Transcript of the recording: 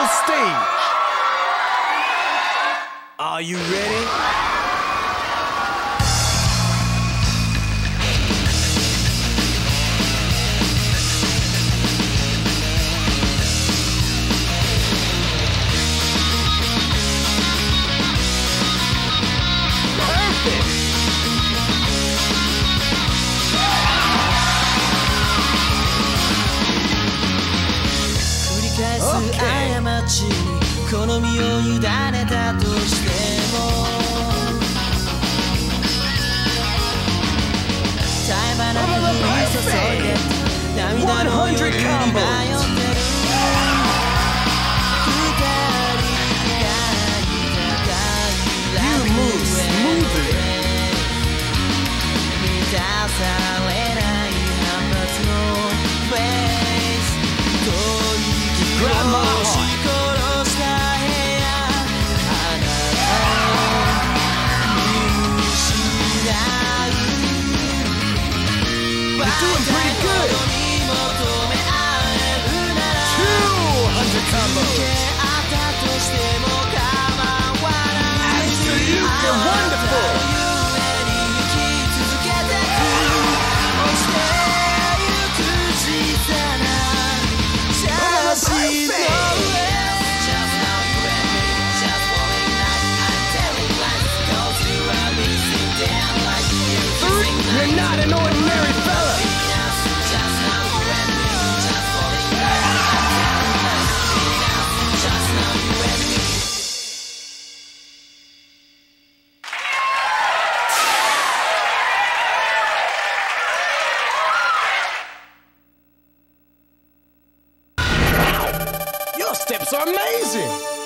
stage. Are you ready? 過ちに好みを委ねたとしても絶え間なく降り注いで涙のように迷ってる二人が戦うラブウェイ満たされない反発のフェイス息を押し殺した部屋あなたを見失うバカほどに求め合えるなら続け合ったとしても構わないあなたの夢に生き続けてく落ちてゆく小さな写真の上 Just now you and me just falling like I'm telling lies goes to a missing damn like you You're not an ordinary fella. Just now you and me just falling like I'm telling lies just now you and me Your steps are amazing.